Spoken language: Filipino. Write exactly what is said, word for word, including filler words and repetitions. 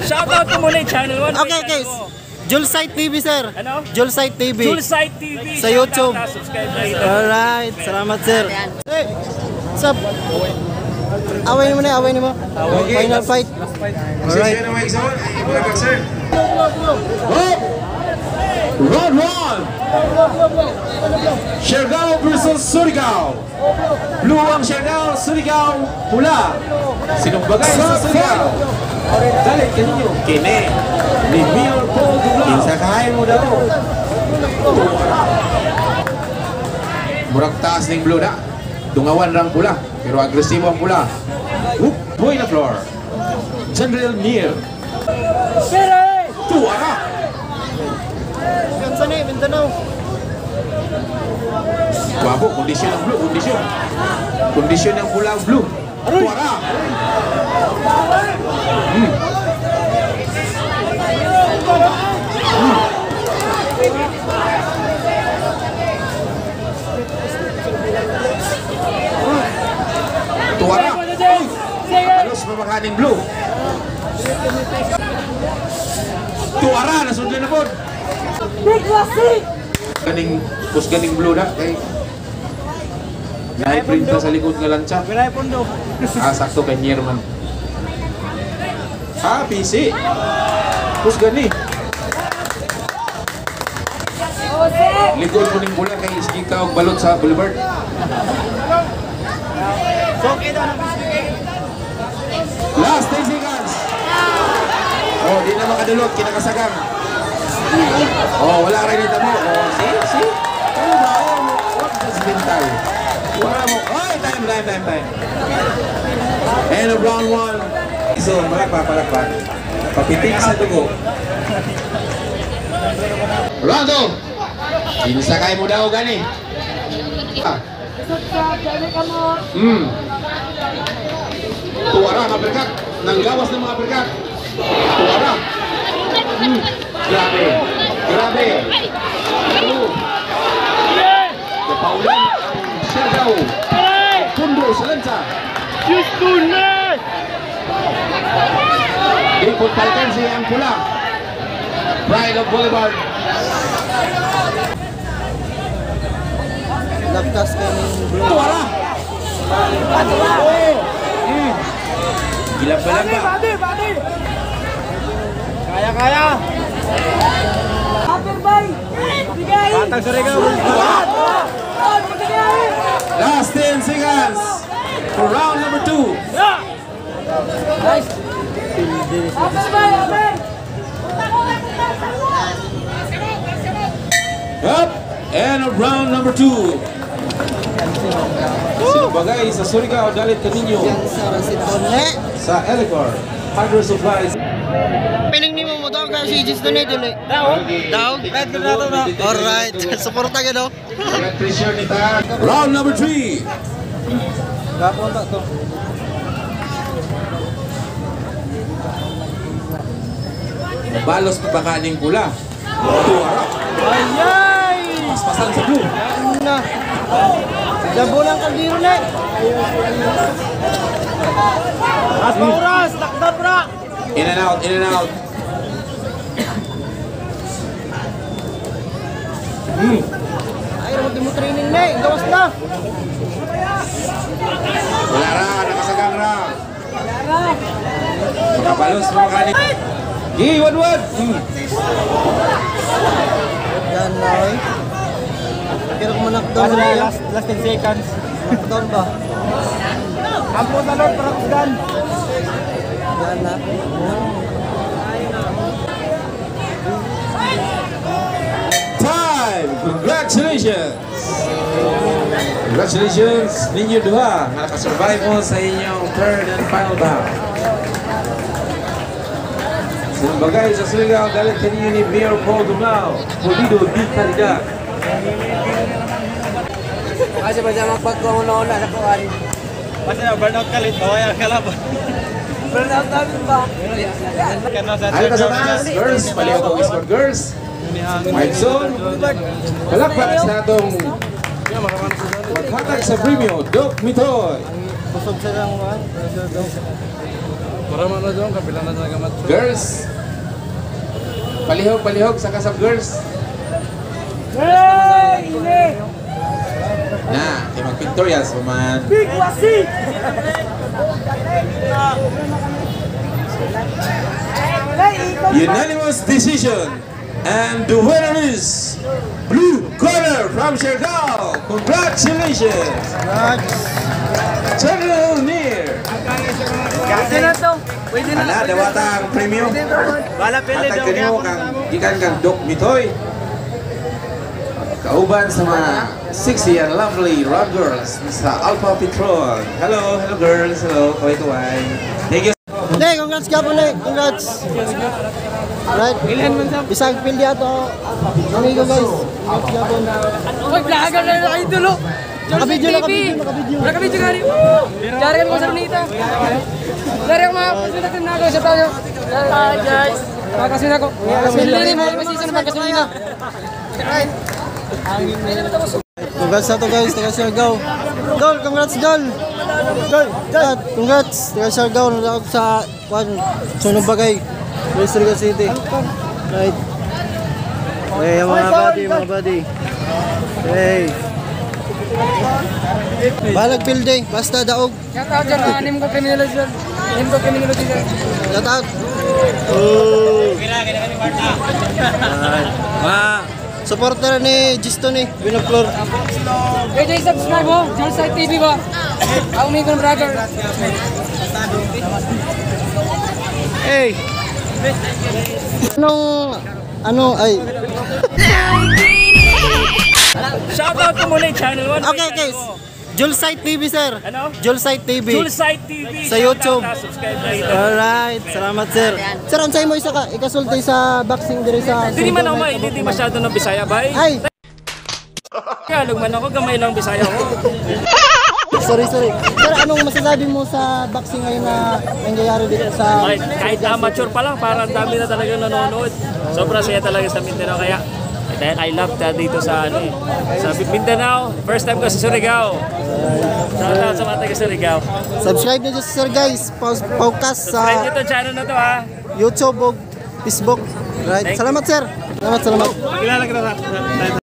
Shoutout ko muna yung channel one. Okay, okay. Julesite T V, sir. Ano? Julesite T V. Julesite T V. Sa YouTube. Subscribe na ito. Alright. Salamat, sir. Hey, what's up? Away mo na, away mo. Final fight. Alright. Round one. Siargao versus Surigao. Blue ang Siargao, Surigao pula. Sinong bagay sa Surigao? Dali kanyo. Kine. Ni Mio Paul Dublao. Kinsa kahay mo daw. Murag taas ning blue na. Dungawan rang pula, pero agresibo ang pula. Hook, boy na floor. General Neil. Tuara. Gansan eh, Mindanao. Wabo, kondisyon ang blue, kondisyon. Kondisyon ang pula ang blue. Tuara. Hmm. Hmm. Tuara. Halos mamakaning blue. Tuara, nasundan na po. Big Lassie! Ganing, pus ganing blue na. Kay na-print na sa likod ng lancha. Ah, sakto kay Nierman. Ah, P C. Pus gani. Likod mo ning bola kay sige ka og balot sa Boulevard. Last ten seconds. Oh, di na makadulot, kinakasagang. Oh, wala rin dito mo. Oh, see, see. Ano ba? Oh, what does mental? Wala mo. Oh, time, time, time, time. And of round one. So, malakpa, malakpa. Papitik sa dugo. Rondo! Inisakay mo daw gani. Ah. Hmm. Tuwara, mga berkat. Nanggawas ng mga berkat. Tuwara. Hmm. Grabe. Grabe. Oh. Kapaulan ang Siargao. Pundo sa lansa. Ipot Paltensi ang pula. Pride of Boulevard. Lagkas kayo ng blue. Tuwara. Hmm. Gila pa lang ba? Badi, badi! Kaya, kaya! Happy bay! Bigay! Batang Surigao! Last ten seconds for round number two. Nice! Happy bay! Happy! Up and of round number two. Sinubagay sa Surigao dalit kaninyo sa Elicor Hardware Supplies. Piling ni mo mo daw kasi si Gis doon eh doon eh. Daw? Daw? Alright. Support agad o. Round number three. Kapunta to. Balos pagkakaning pula. Tuwara. Ayay! Paspasan sa blue. Na. Jabo lang kaldiro na eh. Mas pauras! Takda pra! In and out, in and out. Hmm. Ay, naman di mo training na eh. Gawas na. Wala ra, nakasagang ra. Makabalos pagkakaning. Gi, wad-wad. Hmm. Yan na eh. Pero kung manakdown na yan. Last ten seconds. Manakdown ba? Ampo na Lord, parang gun. Yan na. Time! Congratulations! Congratulations ninyo dua nga nakasurvive mo sa inyong third and final bout. Sinubagay sa Surigao dalit kaninyo ni Mayor Paul Dublao. Pulido di Calidad. Kasi ba siya magpagkong una-una sa kuwan? Basta na, burnout ka lit. Kawaya ka lang ba? Burnout namin ba? Ano ka sa taas? Girls, paliw ko sport girls. Mike Zone. Palakpak sa atong maghatag sa premium. Doc Mitoy. Busog sa lang kuwan. Para mo na doon, kapila na talaga match. Girls. Palihog, palihog sa kasab girls. Hey! Ini! Na, kay mag-pictorials man. Big Wasi! Unanimous decision. And the winner is blue corner from Siargao. Congratulations. Channel near. Pwede na to. Pwede na. Ana, dawatang premium. Bala pili Atag daw. kanimo kang gikan kang Doc Mitoy. Kauban sa mga sexy and lovely rock girls sa Alpha Petron. Hello, hello girls. Hello, kaway-kaway. Thank you. Ne, congrats ka po, ne. Congrats. Right. Bisag pildi ato. Amigo guys. Congrats ka po. Uy, vlogger na na idolo. Nakabidyo, nakabidyo, nakabidyo. Nakabidyo ka rin. Dari kan ko sa Runita. Dari ako mga pasunatan na ako sa tayo. Hi guys. Makakasin ako. Hindi mo masisa na pagkasunina. Congrats na to guys. Taga Siargao. Dol, congrats Dol. Dol, Dol. Congrats. Taga Siargao. Nalakap sa kwan. Sunog bagay. Riga City. Right. Hey, mga buddy, mga buddy. Hey. Balag building, basta daog. Shout out dyan, anim ko criminal dyan. Anim ko criminal dyan. Shout out. Oh. Ma, supporter ni Gisto ni Binoflor. Kaya dyan subscribe mo, Joel Side T V ba? Ako may kong vlogger. Hey. Anong ano ay Shoutout ko muna yung channel one. okay guys. Julesite T V sir. Ano? Julesite T V. Julesite T V. Sa YouTube. Shoutout na, subscribe na ito. Alright, salamat sir. Sir, ansay mo isa ka ikasulti sa boxing diri sa Hindi man ako may, hindi masyado ng Bisaya bay. Ay, Tagalog man ako, gamay lang Bisaya ko. sorry sorry. Sir, anong masasabi mo sa boxing ngayon na nangyayari dito sa Kahit, kahit amateur pa lang, parang dami na talaga nanonood. Sobrang saya talaga sa Mindanao kaya. Dahil I love that dito sa ano eh. Sa Mindanao, first time ko sa Surigao. Shoutout sa mga taga Surigao. subscribe niyo sa sir guys. Pau- Paukas Subscribe nyo sa itong channel na to ha. YouTube o Facebook. Right. Salamat sir. Salamat, salamat. Kilala kita sa